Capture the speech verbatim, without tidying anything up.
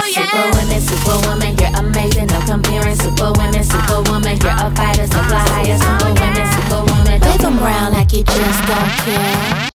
yeah. Superwomen, superwoman, you're amazing, no comparing. Superwomen, superwoman, you're a fighter, so fly higher. Superwomen, superwoman, wave 'em round like you just don't care.